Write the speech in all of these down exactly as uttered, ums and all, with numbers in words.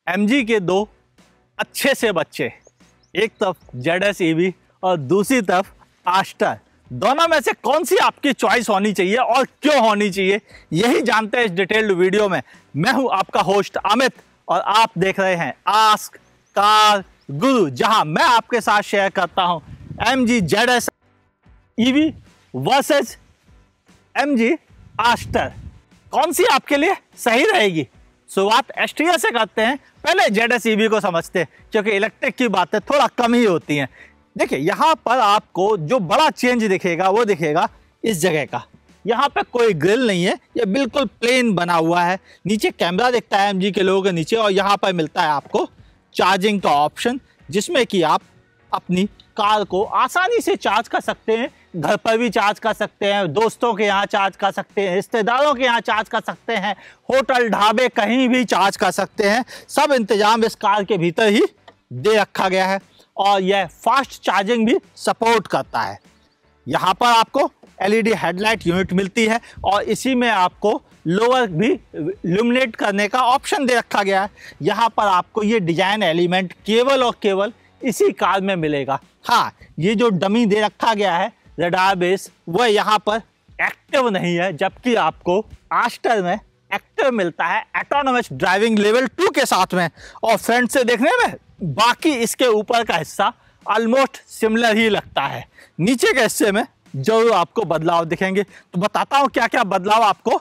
MG के दो अच्छे से बच्चे, एक तरफ जेड एस ई वी और दूसरी तरफ आस्टर। दोनों में से कौन सी आपकी चॉइस होनी चाहिए और क्यों होनी चाहिए, यही जानते हैं इस डिटेल्ड वीडियो में। मैं हूं आपका होस्ट अमित और आप देख रहे हैं आस्क कार गुरु, जहां मैं आपके साथ शेयर करता हूं MG Z S E V versus MG Astor. कौन सी आपके लिए सही रहेगी? शुरुआत एस्ट्रिया से करते हैं। पहले जेड एस ई वी को समझते हैं, क्योंकि इलेक्ट्रिक की बातें थोड़ा कम ही होती हैं। देखिए, यहाँ पर आपको जो बड़ा चेंज दिखेगा वो दिखेगा इस जगह का। यहाँ पे कोई ग्रिल नहीं है, ये बिल्कुल प्लेन बना हुआ है। नीचे कैमरा दिखता है एमजी के लोगों के नीचे, और यहाँ पर मिलता है आपको चार्जिंग का ऑप्शन, जिसमें कि आप अपनी कार को आसानी से चार्ज कर सकते हैं। घर पर भी चार्ज कर सकते हैं, दोस्तों के यहाँ चार्ज कर सकते हैं, रिश्तेदारों के यहाँ चार्ज कर सकते हैं, होटल ढाबे कहीं भी चार्ज कर सकते हैं। सब इंतजाम इस कार के भीतर ही दे रखा गया है, और यह फास्ट चार्जिंग भी सपोर्ट करता है। यहाँ पर आपको L E D headlight unit मिलती है, और इसी में आपको लोअर भी इल्यूमिनेट करने का ऑप्शन दे रखा गया है। यहाँ पर आपको ये डिजाइन एलिमेंट केवल और केवल इसी कार में मिलेगा। हाँ, ये जो डमी दे रखा गया है रडार बेस, वह यहाँ पर एक्टिव नहीं है, जबकि आपको आस्टर में एक्टिव मिलता है ऑटोनोमस ड्राइविंग लेवल टू के साथ में। और फ्रंट से देखने में बाकी इसके ऊपर का हिस्सा ऑलमोस्ट सिमिलर ही लगता है। नीचे के हिस्से में जरूर आपको बदलाव दिखेंगे, तो बताता हूँ क्या क्या बदलाव आपको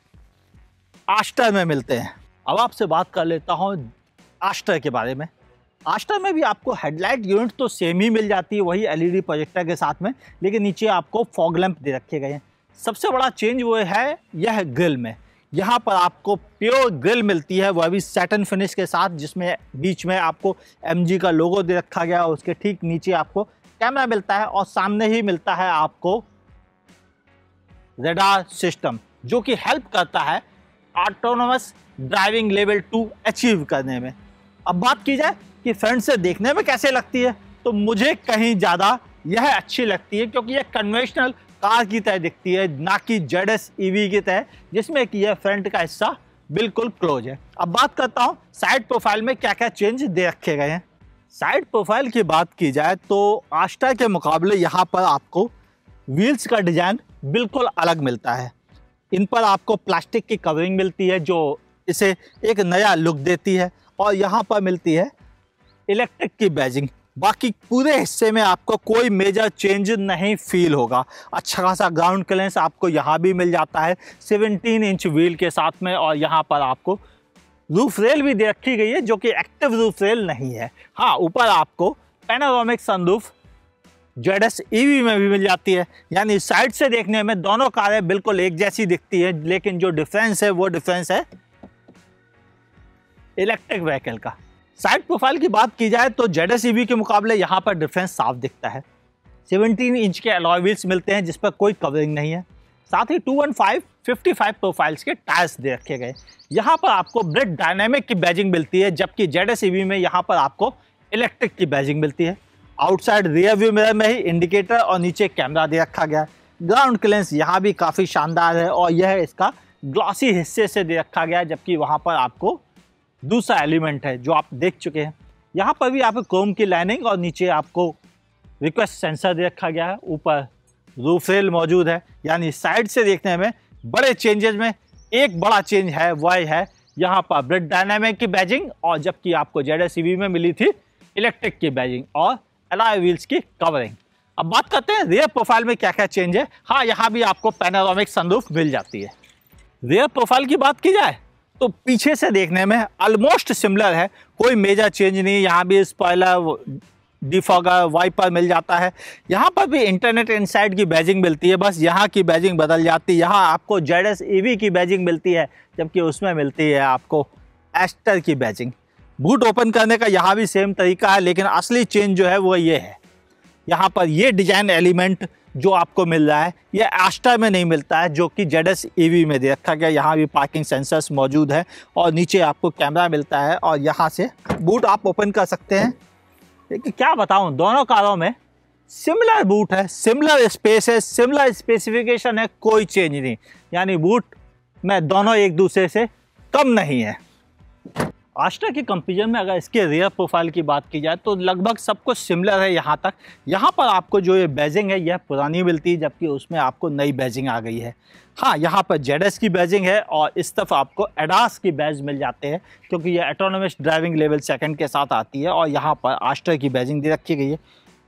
आस्टर में मिलते हैं। अब आपसे बात कर लेता हूँ आस्टर के बारे में। आस्टर में भी आपको हेडलाइट यूनिट तो सेम ही मिल जाती है, वही एल ई डी प्रोजेक्टर के साथ में, लेकिन नीचे आपको फॉग लैंप दे रखे गए हैं। सबसे बड़ा चेंज वो है यह ग्रिल में। यहाँ पर आपको प्योर ग्रिल मिलती है, वह भी सैटिन फिनिश के साथ, जिसमें बीच में आपको एमजी का लोगो दे रखा गया है। उसके ठीक नीचे आपको कैमरा मिलता है, और सामने ही मिलता है आपको रडार सिस्टम, जो कि हेल्प करता है autonomous driving level two achieve करने में। अब बात की जाए कि फ्रंट से देखने में कैसे लगती है, तो मुझे कहीं ज़्यादा यह अच्छी लगती है, क्योंकि यह कन्वेंशनल कार की तरह दिखती है, ना कि जेड एस ई वी की तरह, जिसमें कि यह फ्रंट का हिस्सा बिल्कुल क्लोज है। अब बात करता हूँ साइड प्रोफाइल में क्या क्या चेंज दे रखे गए हैं। साइड प्रोफाइल की बात की जाए तो आस्टर के मुकाबले यहाँ पर आपको व्हील्स का डिज़ाइन बिल्कुल अलग मिलता है। इन पर आपको प्लास्टिक की कवरिंग मिलती है, जो इसे एक नया लुक देती है, और यहाँ पर मिलती है इलेक्ट्रिक की बैजिंग। बाकी पूरे हिस्से में आपको कोई मेजर चेंज नहीं फील होगा। अच्छा खासा ग्राउंड क्लियरेंस आपको यहाँ भी मिल जाता है सत्रह इंच व्हील के साथ में, और यहाँ पर आपको रूफ रेल भी दे रखी गई है, जो कि एक्टिव रूफ रेल नहीं है। हाँ, ऊपर आपको panoramic sunroof Z S E V में भी मिल जाती है। यानी साइड से देखने में दोनों कारें बिल्कुल एक जैसी दिखती है, लेकिन जो डिफरेंस है वो डिफरेंस है इलेक्ट्रिक व्हीकल का। साइड प्रोफाइल की बात की जाए तो जेड एस ई वी के मुकाबले यहाँ पर डिफरेंस साफ दिखता है। सत्रह इंच के अलॉय व्हील्स मिलते हैं, जिस पर कोई कवरिंग नहीं है। साथ ही two one five fifty five profiles के टायर्स दे रखे गए। यहाँ पर आपको ब्रेक डायनामिक की बैजिंग मिलती है, जबकि जेड एस ई वी में यहाँ पर आपको इलेक्ट्रिक की बैजिंग मिलती है। आउटसाइड रियर व्यू मिरर में ही इंडिकेटर और नीचे कैमरा दे रखा गया है। ग्राउंड क्लियरेंस यहाँ भी काफ़ी शानदार है, और यह इसका ग्लॉसी हिस्से से दे रखा गया है, जबकि वहाँ पर आपको दूसरा एलिमेंट है जो आप देख चुके हैं। यहाँ पर भी आपको क्रोम की लाइनिंग और नीचे आपको रिक्वेस्ट सेंसर दे रखा गया है। ऊपर रूफ रेल मौजूद है। यानी साइड से देखने में बड़े चेंजेस में एक बड़ा चेंज है, वह है यहाँ पर ब्रेक डायनामिक की बैजिंग, और जबकि आपको जेड एस ई वी में मिली थी इलेक्ट्रिक की बैजिंग और अलॉय व्हील्स की कवरिंग। अब बात करते हैं रियर प्रोफाइल में क्या क्या चेंज है। हाँ, यहाँ भी आपको पैनोरामिक सनरूफ मिल जाती है। रियर प्रोफाइल की बात की जाए तो पीछे से देखने में ऑलमोस्ट सिमिलर है, कोई मेजर चेंज नहीं। यहाँ भी स्पॉइलर, डिफॉगर, वाइपर मिल जाता है। यहाँ पर भी इंटरनेट इनसाइड की बैजिंग मिलती है, बस यहाँ की बैजिंग बदल जाती है। यहाँ आपको जेड एस ई वी की बैजिंग मिलती है, जबकि उसमें मिलती है आपको एस्टर की बैजिंग। बूट ओपन करने का यहाँ भी सेम तरीका है, लेकिन असली चेंज जो है वो ये है, यहाँ पर ये डिजाइन एलिमेंट जो आपको मिल रहा है ये आस्टर में नहीं मिलता है, जो कि जेड एस ई वी में दे रखा गया। यहाँ भी पार्किंग सेंसर्स मौजूद है, और नीचे आपको कैमरा मिलता है, और यहाँ से बूट आप ओपन कर सकते हैं। लेकिन क्या बताऊँ, दोनों कारों में सिमिलर बूट है, सिमिलर स्पेस है, सिमिलर स्पेसिफिकेशन है, कोई चेंज नहीं। यानी बूट में दोनों एक दूसरे से कम नहीं है। आस्टा के कंपैरिजन में अगर इसके रियर प्रोफाइल की बात की जाए तो लगभग सब कुछ सिमिलर है यहाँ तक। यहाँ पर आपको जो ये बैजिंग है यह पुरानी मिलती है, जबकि उसमें आपको नई बैजिंग आ गई है। हाँ, यहाँ पर जेड एस की बैजिंग है और इस तरफ आपको एडास की बैज मिल जाते हैं, क्योंकि ये ऑटोनोमस ड्राइविंग लेवल सेकंड के साथ आती है। और यहाँ पर आस्टा की बैजिंग दे रखी गई है,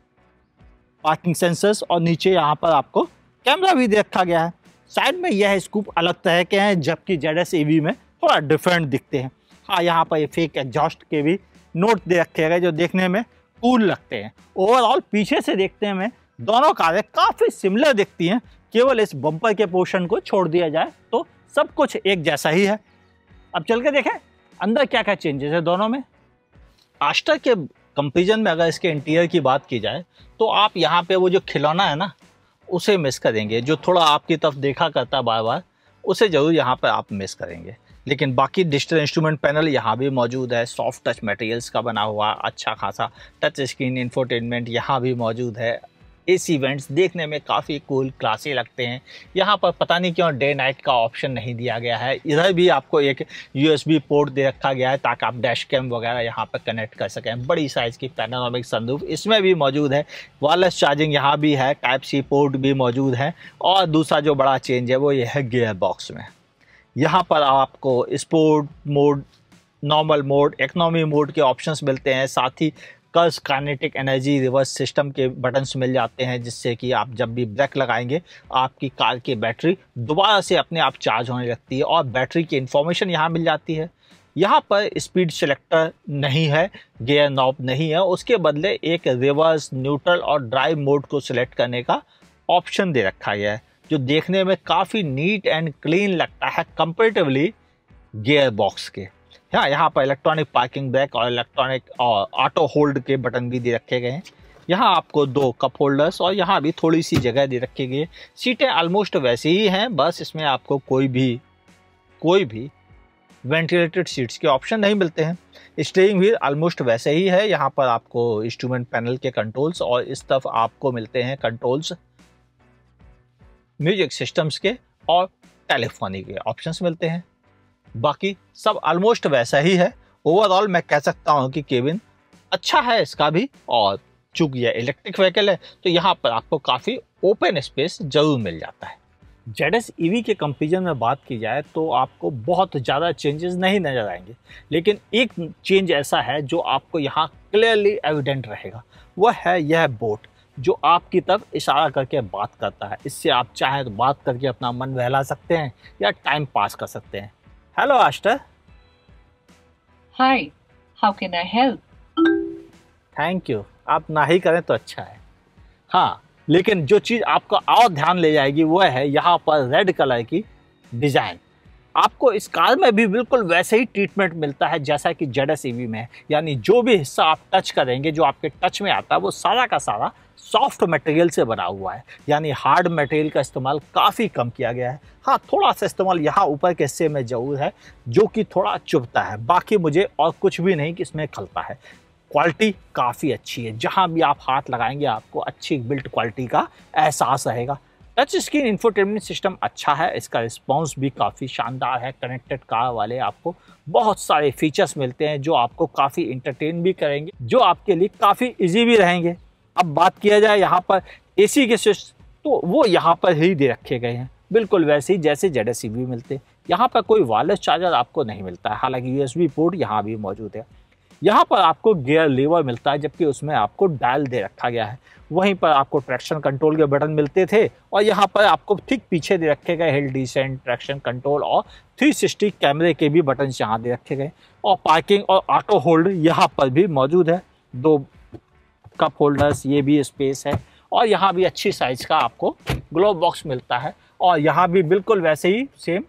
पार्किंग सेंसर्स, और नीचे यहाँ पर आपको कैमरा भी दे रखा गया है। साइड में यह स्कूप अलग तरह के हैं, जबकि जेड एस ई वी में थोड़ा डिफरेंट दिखते हैं। हाँ, यहाँ पर ये फेक एग्जॉस्ट के भी नोट दे रखे गए जो देखने में कूल लगते हैं। ओवरऑल पीछे से देखने में दोनों कारें काफ़ी सिमिलर दिखती हैं, केवल इस बम्पर के पोर्शन को छोड़ दिया जाए तो सब कुछ एक जैसा ही है। अब चल के देखें अंदर क्या क्या चेंजेस है दोनों में। आस्टा के कंपैरिजन में अगर इसके इंटीरियर की बात की जाए तो आप यहाँ पे वो जो खिलौना है ना उसे मिस करेंगे, जो थोड़ा आपकी तरफ देखा करता बार बार, उसे ज़रूर यहाँ पर आप मिस करेंगे। लेकिन बाकी डिजिटल इंस्ट्रूमेंट पैनल यहाँ भी मौजूद है, सॉफ्ट टच मटेरियल्स का बना हुआ अच्छा खासा टच स्क्रीन इंफोटेनमेंट यहाँ भी मौजूद है। एसी वेंट्स देखने में काफ़ी कूल क्लासी लगते हैं। यहाँ पर पता नहीं क्यों डे नाइट का ऑप्शन नहीं दिया गया है। इधर भी आपको एक यूएसबी पोर्ट दे रखा गया है ताकि आप डैश कैम वगैरह यहाँ पर कनेक्ट कर सकें। बड़ी साइज़ की पैनोरामिक सनरूफ इसमें भी मौजूद है। वायरलेस चार्जिंग यहाँ भी है, टाइप सी पोर्ट भी मौजूद है। और दूसरा जो बड़ा चेंज है वो ये है गियर बॉक्स में। यहाँ पर आपको sport mode, normal mode, economy mode के ऑप्शंस मिलते हैं। साथ ही कर्स काइनेटिक एनर्जी रिवर्स सिस्टम के बटन्स मिल जाते हैं, जिससे कि आप जब भी ब्रेक लगाएंगे आपकी कार की बैटरी दोबारा से अपने आप चार्ज होने लगती है और बैटरी की इन्फॉर्मेशन यहाँ मिल जाती है। यहाँ पर स्पीड सेलेक्टर नहीं है, गियर नॉब नहीं है, उसके बदले एक रिवर्स, न्यूट्रल और ड्राइव मोड को सिलेक्ट करने का ऑप्शन दे रखा गया है, जो देखने में काफ़ी नीट एंड क्लीन लगता है कंपेरेटिवली गियर बॉक्स के। हाँ, यहाँ पर इलेक्ट्रॉनिक पार्किंग ब्रेक और इलेक्ट्रॉनिक और ऑटो होल्ड के बटन भी दे रखे गए हैं। यहाँ आपको दो कप होल्डर्स और यहाँ भी थोड़ी सी जगह दे रखी गई है। सीटें ऑलमोस्ट वैसी ही हैं, बस इसमें आपको कोई भी कोई भी वेंटिलेटेड सीट्स के ऑप्शन नहीं मिलते हैं। स्टीयरिंग व्हील ऑलमोस्ट वैसे ही है। यहाँ पर आपको इंस्ट्रूमेंट पैनल के कंट्रोल्स और इस तरफ आपको मिलते हैं कंट्रोल्स म्यूजिक सिस्टम्स के और टेलीफोनी के ऑप्शंस मिलते हैं। बाकी सब ऑलमोस्ट वैसा ही है। ओवरऑल मैं कह सकता हूँ कि केबिन अच्छा है इसका भी, और चूंकि यह इलेक्ट्रिक व्हीकल है तो यहाँ पर आपको काफ़ी ओपन स्पेस जरूर मिल जाता है। जेड एस ई वी के कंपैरिजन में बात की जाए तो आपको बहुत ज़्यादा चेंजेस नहीं नज़र आएंगे, लेकिन एक चेंज ऐसा है जो आपको यहाँ क्लियरली एविडेंट रहेगा। वह है यह बोट जो आपकी तरफ इशारा करके बात करता है। इससे आप चाहें तो बात करके अपना मन बहला सकते हैं या टाइम पास कर सकते हैं। हेलो आस्टा। Hi, how can I help? Thank you, आप ना ही करें तो अच्छा है। हाँ, लेकिन जो चीज़ आपका और ध्यान ले जाएगी वह है यहाँ पर रेड कलर की डिज़ाइन। आपको इस कार में भी बिल्कुल वैसे ही ट्रीटमेंट मिलता है जैसा कि जेड एस ई वी में है। यानी जो भी हिस्सा आप टच करेंगे, जो आपके टच में आता है, वो सारा का सारा सॉफ्ट मटेरियल से बना हुआ है। यानी हार्ड मटेरियल का इस्तेमाल काफ़ी कम किया गया है। हाँ, थोड़ा सा इस्तेमाल यहाँ ऊपर के हिस्से में जरूर है जो कि थोड़ा चुभता है। बाकी मुझे और कुछ भी नहीं कि इसमें खलता है। क्वालिटी काफ़ी अच्छी है, जहाँ भी आप हाथ लगाएंगे आपको अच्छी बिल्ट क्वालिटी का एहसास रहेगा। टच स्क्रीन इंफोटेनमेंट सिस्टम अच्छा है, इसका रिस्पॉन्स भी काफ़ी शानदार है। कनेक्टेड कार वाले आपको बहुत सारे फीचर्स मिलते हैं जो आपको काफ़ी इंटरटेन भी करेंगे, जो आपके लिए काफ़ी इजी भी रहेंगे। अब बात किया जाए यहाँ पर एसी के स्विच, तो वो यहाँ पर ही दे रखे गए हैं, बिल्कुल वैसे ही जैसे जेड एस ई वी मिलते हैं। यहाँ पर कोई वायरलेस चार्जर आपको नहीं मिलता है, हालांकि यूएसबी पोर्ट यहाँ भी मौजूद है। यहाँ पर आपको गियर लीवर मिलता है, जबकि उसमें आपको डायल दे रखा गया है। वहीं पर आपको ट्रैक्शन कंट्रोल के बटन मिलते थे और यहाँ पर आपको ठीक पीछे दे रखे गए हिल डिसेंट, ट्रैक्शन कंट्रोल और थ्री सिक्सटी कैमरे के भी बटन यहाँ दे रखे गए। और पार्किंग और ऑटो होल्ड यहाँ पर भी मौजूद है। दो कप होल्डर्स, ये भी स्पेस है। और यहाँ भी अच्छी साइज का आपको ग्लोव बॉक्स मिलता है और यहाँ भी बिल्कुल वैसे ही सेम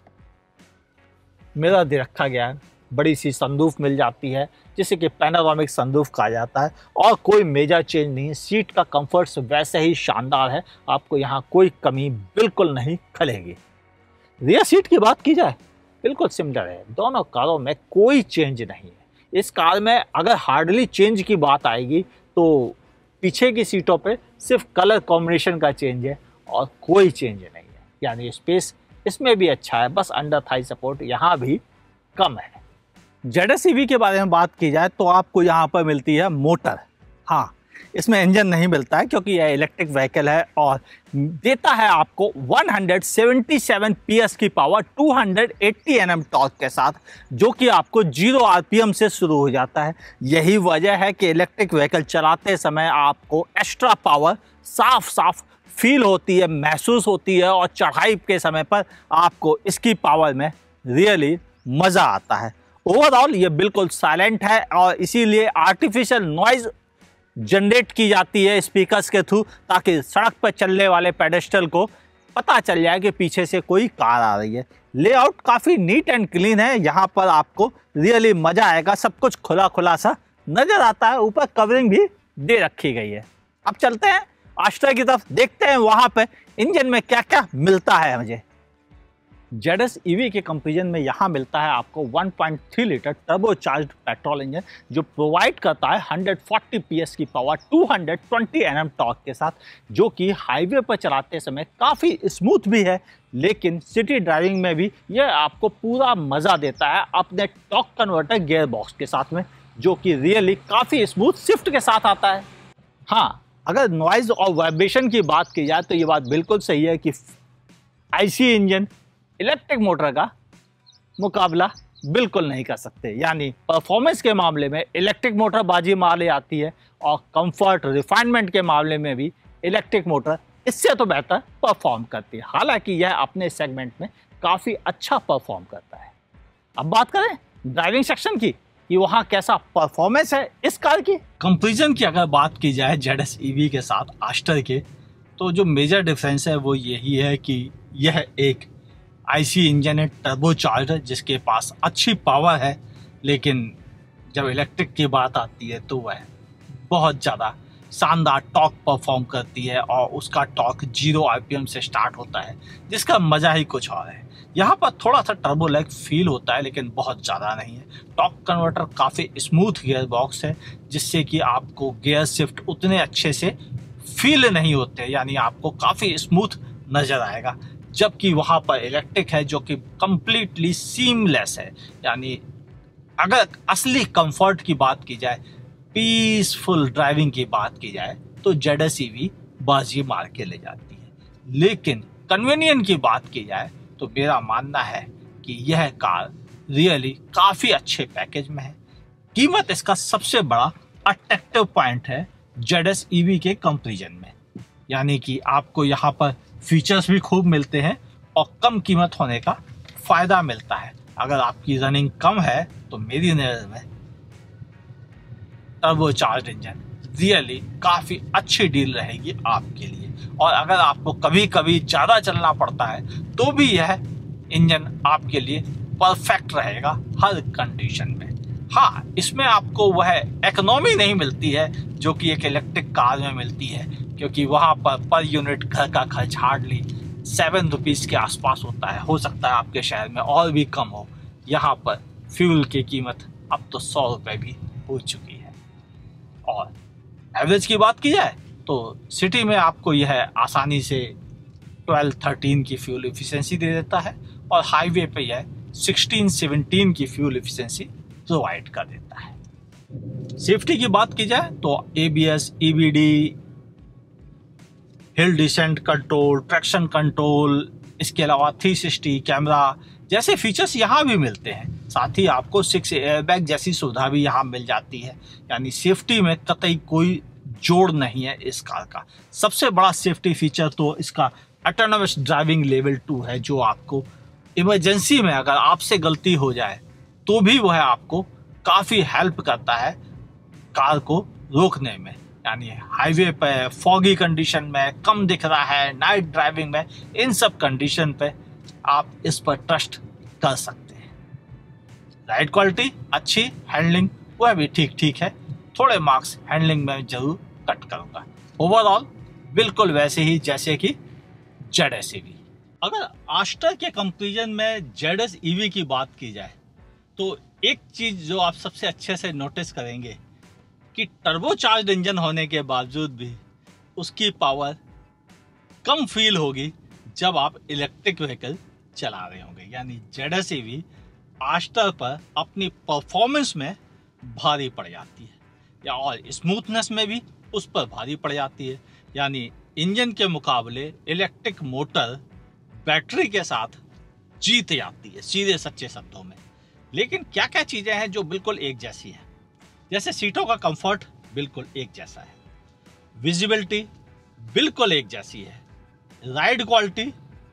मिरर दे रखा गया है। बड़ी सी संदूक मिल जाती है जिसे कि पैनोरामिक संदूक कहा जाता है और कोई मेजर चेंज नहीं। सीट का कंफर्ट्स वैसे ही शानदार है, आपको यहाँ कोई कमी बिल्कुल नहीं खलेगी। रियर सीट की बात की जाए बिल्कुल सिमिलर है, दोनों कारों में कोई चेंज नहीं है। इस कार में अगर हार्डली चेंज की बात आएगी तो पीछे की सीटों पे सिर्फ कलर कॉम्बिनेशन का चेंज है और कोई चेंज नहीं है। यानी स्पेस इसमें भी अच्छा है, बस अंडर थाई सपोर्ट यहाँ भी कम है। जेडएस ईवी के बारे में बात की जाए तो आपको यहाँ पर मिलती है मोटर। हाँ, इसमें इंजन नहीं मिलता है क्योंकि यह इलेक्ट्रिक व्हीकल है और देता है आपको एक सौ सतहत्तर पीएस की पावर दो सौ अस्सी एनएम टॉर्क के साथ, जो कि आपको जीरो आरपीएम से शुरू हो जाता है। यही वजह है कि इलेक्ट्रिक व्हीकल चलाते समय आपको एक्स्ट्रा पावर साफ साफ फील होती है, महसूस होती है और चढ़ाई के समय पर आपको इसकी पावर में रियली मज़ा आता है। ओवरऑल ये बिल्कुल साइलेंट है और इसीलिए आर्टिफिशियल नॉइज़ जनरेट की जाती है स्पीकर्स के थ्रू, ताकि सड़क पर चलने वाले पेडेस्ट्रियन को पता चल जाए कि पीछे से कोई कार आ रही है। लेआउट काफ़ी नीट एंड क्लीन है, यहाँ पर आपको रियली मज़ा आएगा। सब कुछ खुला खुला सा नज़र आता है, ऊपर कवरिंग भी दे रखी गई है। अब चलते हैं आस्ट्रा की तरफ, देखते हैं वहाँ पे इंजन में क्या क्या मिलता है मुझे। जेडएस ईवी के कंपैरिजन में यहाँ मिलता है आपको एक पॉइंट तीन लीटर टर्बोचार्ज्ड पेट्रोल इंजन, जो प्रोवाइड करता है एक सौ चालीस पीएस की पावर दो सौ बीस एनएम टॉर्क के साथ, जो कि हाईवे पर चलाते समय काफ़ी स्मूथ भी है, लेकिन सिटी ड्राइविंग में भी यह आपको पूरा मज़ा देता है अपने टॉर्क कन्वर्टर गियर बॉक्स के साथ में, जो कि रियली काफ़ी स्मूथ शिफ्ट के साथ आता है। हाँ, अगर नॉइज़ और वाइब्रेशन की बात की जाए तो ये बात बिल्कुल सही है कि आईसी इंजन इलेक्ट्रिक मोटर का मुकाबला बिल्कुल नहीं कर सकते। यानी परफॉर्मेंस के मामले में इलेक्ट्रिक मोटर बाजी मार ले आती है और कंफर्ट रिफाइनमेंट के मामले में भी इलेक्ट्रिक मोटर इससे तो बेहतर परफॉर्म करती है। हालांकि यह अपने सेगमेंट में काफ़ी अच्छा परफॉर्म करता है। अब बात करें ड्राइविंग सेक्शन की कि वहाँ कैसा परफॉर्मेंस है इस कार की। कंपैरिजन की अगर बात की जाए जेडएस ईवी के साथ आस्टर के, तो जो मेजर डिफरेंस है वो यही है कि यह एक आईसी इंजन है टर्बोचार्ज है, जिसके पास अच्छी पावर है, लेकिन जब इलेक्ट्रिक की बात आती है तो वह बहुत ज़्यादा शानदार टॉर्क परफॉर्म करती है और उसका टॉर्क जीरो आरपीएम से स्टार्ट होता है, जिसका मज़ा ही कुछ और है। यहाँ पर थोड़ा सा टर्बो लैग फील होता है, लेकिन बहुत ज़्यादा नहीं है। टॉर्क कन्वर्टर काफ़ी स्मूथ गियर बॉक्स है, जिससे कि आपको गियर शिफ्ट उतने अच्छे से फील नहीं होते, यानी आपको काफ़ी स्मूथ नज़र आएगा। जबकि वहाँ पर इलेक्ट्रिक है जो कि कम्प्लीटली सीमलेस है। यानी अगर असली कंफर्ट की बात की जाए, पीसफुल ड्राइविंग की बात की जाए, तो जेडएस ईवी बाजी मार के ले जाती है। लेकिन कन्वीनियंट की बात की जाए तो मेरा मानना है कि यह कार रियली काफ़ी अच्छे पैकेज में है। कीमत इसका सबसे बड़ा अट्रैक्टिव पॉइंट है जेडएस ईवी के कंपैरिजन में, यानी कि आपको यहाँ पर फीचर्स भी खूब मिलते हैं और कम कीमत होने का फ़ायदा मिलता है। अगर आपकी रनिंग कम है तो मेरी नज़र में टर्बोचार्ज्ड इंजन रियली काफ़ी अच्छी डील रहेगी आपके लिए। और अगर आपको कभी कभी ज़्यादा चलना पड़ता है तो भी यह इंजन आपके लिए परफेक्ट रहेगा हर कंडीशन में। हाँ, इसमें आपको वह इकोनॉमी नहीं मिलती है जो कि एक इलेक्ट्रिक कार में मिलती है, क्योंकि वहाँ पर पर यूनिट घर का खर्च हार्डली सेवन रुपीज़ के आसपास होता है। हो सकता है आपके शहर में और भी कम हो। यहाँ पर फ्यूल की कीमत अब तो सौ रुपये भी हो चुकी है। और एवरेज की बात की जाए तो सिटी में आपको यह आसानी से ट्वेल्व थर्टीन की फ्यूल एफिशिएंसी दे देता है और हाईवे पे यह सिक्सटीन सेवनटीन की फ्यूल एफिशिएंसी प्रोवाइड कर देता है। सेफ्टी की बात की जाए तो ABS, EBD, hill descent control, traction control, इसके अलावा थ्री सिक्सटी कैमरा जैसे फीचर्स यहाँ भी मिलते हैं। साथ ही आपको सिक्स एयरबैग जैसी सुविधा भी यहाँ मिल जाती है। यानी सेफ्टी में कतई कोई जोड़ नहीं है इस कार का। सबसे बड़ा सेफ्टी फीचर तो इसका ऑटोनोमस ड्राइविंग लेवल टू है, जो आपको इमरजेंसी में अगर आपसे गलती हो जाए तो भी वह आपको काफ़ी हेल्प करता है कार को रोकने में। यानी हाईवे पे, फॉगी कंडीशन में, कम दिख रहा है, नाइट ड्राइविंग में, इन सब कंडीशन पे आप इस पर ट्रस्ट कर सकते हैं। राइड क्वालिटी अच्छी, हैंडलिंग वह भी ठीक ठीक है। थोड़े मार्क्स हैंडलिंग में जरूर कट करूँगा। ओवरऑल बिल्कुल वैसे ही जैसे कि जेडएस ईवी। अगर आस्टर के कंपैरिजन में जेडएस ईवी की बात की जाए तो एक चीज़ जो आप सबसे अच्छे से नोटिस करेंगे कि टर्बोचार्ज्ड इंजन होने के बावजूद भी उसकी पावर कम फील होगी जब आप इलेक्ट्रिक व्हीकल चला रहे होंगे। यानी जेडएस ईवी आस्टर पर अपनी परफॉर्मेंस में भारी पड़ जाती है, या और स्मूथनेस में भी उस पर भारी पड़ जाती है। यानी इंजन के मुकाबले इलेक्ट्रिक मोटर बैटरी के साथ जीत जाती है, सीधे सच्चे शब्दों में। लेकिन क्या क्या चीज़ें हैं जो बिल्कुल एक जैसी हैं? जैसे सीटों का कंफर्ट बिल्कुल एक जैसा है, विजिबिलिटी बिल्कुल एक जैसी है, राइड क्वालिटी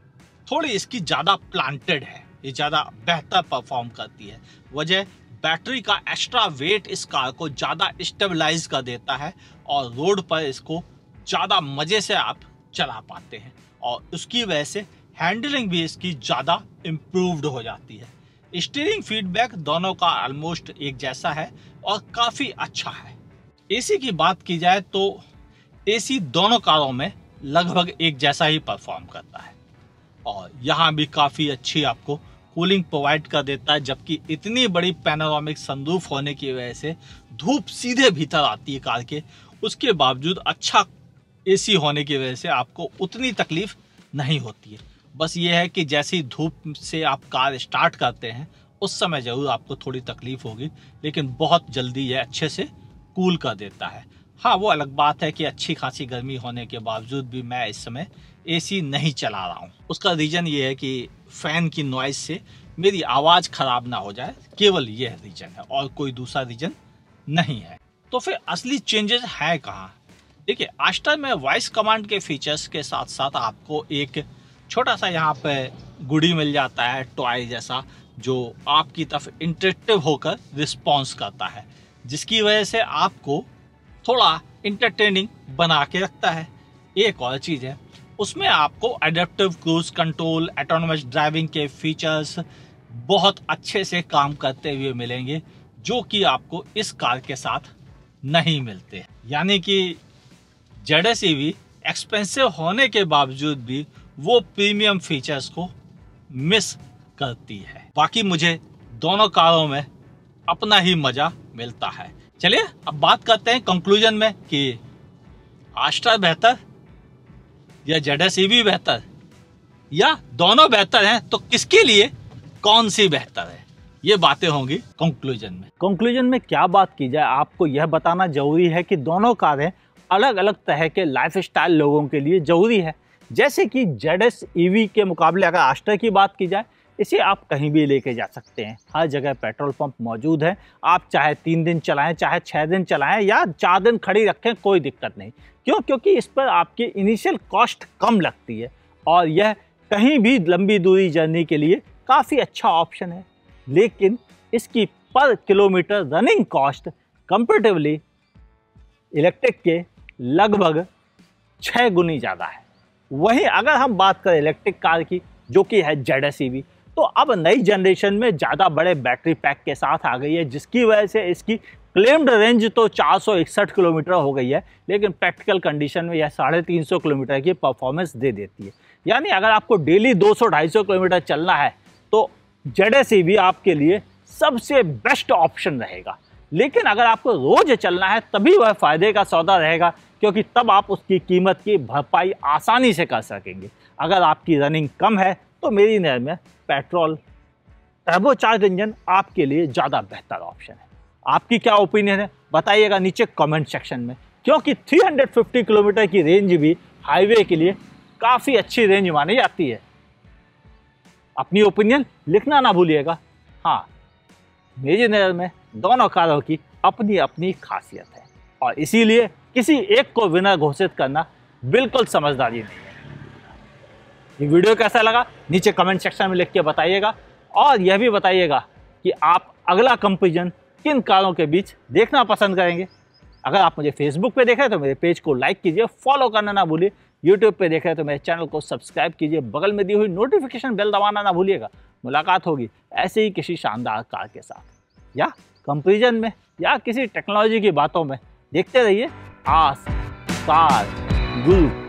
थोड़ी इसकी ज़्यादा प्लांटेड है, ये ज़्यादा बेहतर परफॉर्म करती है। वजह बैटरी का एक्स्ट्रा वेट इस कार को ज़्यादा स्टेबलाइज कर देता है और रोड पर इसको ज़्यादा मज़े से आप चला पाते हैं, और उसकी वजह से हैंडलिंग भी इसकी ज़्यादा इम्प्रूव्ड हो जाती है। स्टीयरिंग फीडबैक दोनों का ऑलमोस्ट एक जैसा है और काफ़ी अच्छा है। एसी की बात की जाए तो एसी दोनों कारों में लगभग एक जैसा ही परफॉर्म करता है, और यहाँ भी काफ़ी अच्छी आपको कूलिंग प्रोवाइड कर देता है। जबकि इतनी बड़ी पैनोरामिक सनरूफ होने की वजह से धूप सीधे भीतर आती है कार के, उसके बावजूद अच्छा एसी होने की वजह से आपको उतनी तकलीफ नहीं होती है। बस ये है कि जैसे ही धूप से आप कार स्टार्ट करते हैं उस समय ज़रूर आपको थोड़ी तकलीफ होगी, लेकिन बहुत जल्दी ये अच्छे से कूल कर देता है। हाँ, वो अलग बात है कि अच्छी खासी गर्मी होने के बावजूद भी मैं इस समय एसी नहीं चला रहा हूँ। उसका रीज़न ये है कि फ़ैन की नॉइज़ से मेरी आवाज़ ख़राब ना हो जाए, केवल ये रीज़न है और कोई दूसरा रीज़न नहीं है। तो फिर असली चेंजेस है कहाँ? देखिए, आस्टर में वॉइस कमांड के फीचर्स के साथ साथ आपको एक छोटा सा यहाँ पे गुडी मिल जाता है, टॉय जैसा, जो आपकी तरफ इंटरेक्टिव होकर रिस्पॉन्स करता है, जिसकी वजह से आपको थोड़ा इंटरटेनिंग बना के रखता है। एक और चीज़ है, उसमें आपको adaptive cruise control, autonomous driving के फीचर्स बहुत अच्छे से काम करते हुए मिलेंगे, जो कि आपको इस कार के साथ नहीं मिलते। यानी कि Z S E V expensive होने के बावजूद भी वो प्रीमियम फीचर्स को मिस करती है। बाकी मुझे दोनों कारों में अपना ही मजा मिलता है। चलिए अब बात करते हैं कंक्लूजन में कि आस्टर बेहतर या जेड एस ई वी बेहतर, या दोनों बेहतर हैं तो किसके लिए कौन सी बेहतर है, ये बातें होंगी कंक्लूजन में। कंक्लूजन में क्या बात की जाए, आपको यह बताना जरूरी है कि दोनों कारें अलग अलग तरह के लाइफस्टाइल लोगों के लिए जरूरी है। जैसे कि जेड एस ई वी के मुकाबले अगर आस्टर की बात की जाए, इसे आप कहीं भी लेके जा सकते हैं, हर जगह पेट्रोल पंप मौजूद है। आप चाहे तीन दिन चलाएं, चाहे छः दिन चलाएं या चार दिन खड़ी रखें, कोई दिक्कत नहीं। क्यों? क्योंकि इस पर आपकी इनिशियल कॉस्ट कम लगती है और यह कहीं भी लंबी दूरी जर्नी के लिए काफ़ी अच्छा ऑप्शन है। लेकिन इसकी पर kilometre running cost comparatively electric के लगभग छः गुनी ज़्यादा है। वहीं अगर हम बात करें इलेक्ट्रिक कार की, जो कि है जेड एस ई वी, तो अब नई जनरेशन में ज़्यादा बड़े बैटरी पैक के साथ आ गई है, जिसकी वजह से इसकी क्लेम्ड रेंज तो चार सौ इकसठ किलोमीटर हो गई है, लेकिन प्रैक्टिकल कंडीशन में यह साढ़े तीन सौ किलोमीटर की परफॉर्मेंस दे देती है। यानी अगर आपको डेली दो सौ ढाई सौ किलोमीटर चलना है तो जेड एस ई वी आपके लिए सबसे बेस्ट ऑप्शन रहेगा। लेकिन अगर आपको रोज चलना है तभी वह फ़ायदे का सौदा रहेगा, क्योंकि तब आप उसकी कीमत की भरपाई आसानी से कर सकेंगे। अगर आपकी रनिंग कम है तो मेरी नज़र में पेट्रोल टर्बोचार्ज इंजन आपके लिए ज़्यादा बेहतर ऑप्शन है। आपकी क्या ओपिनियन है बताइएगा नीचे कमेंट सेक्शन में, क्योंकि तीन सौ पचास किलोमीटर की रेंज भी हाईवे के लिए काफ़ी अच्छी रेंज मानी जाती है। अपनी ओपिनियन लिखना ना भूलिएगा। हाँ, मेरी नज़र में दोनों कारों की अपनी अपनी खासियत है और इसीलिए किसी एक को विनर घोषित करना बिल्कुल समझदारी नहीं है। ये वीडियो कैसा लगा नीचे कमेंट सेक्शन में लिख के बताइएगा, और यह भी बताइएगा कि आप अगला कंपैरिजन किन कारों के बीच देखना पसंद करेंगे। अगर आप मुझे फेसबुक पे देख रहे हैं तो मेरे पेज को लाइक कीजिए, फॉलो करना ना भूलिए। यूट्यूब पे देख रहे हैं तो मेरे चैनल को सब्सक्राइब कीजिए, बगल में दी हुई नोटिफिकेशन बेल दबाना ना भूलिएगा। मुलाकात होगी ऐसे ही किसी शानदार कार के साथ, या कंपैरिजन में, या किसी टेक्नोलॉजी की बातों में। देखते रहिए आस कार गुरु।